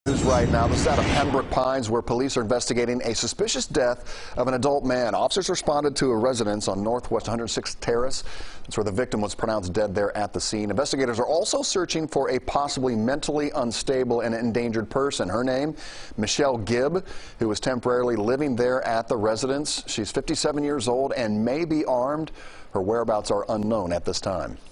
News right now. This is out of Pembroke Pines, where police are investigating a suspicious death of an adult man. Officers responded to a residence on Northwest 106th Terrace. That's where the victim was pronounced dead there at the scene. Investigators are also searching for a possibly mentally unstable and endangered person. Her name, Michelle Gibb, who was temporarily living there at the residence. She's 57 years old and may be armed. Her whereabouts are unknown at this time.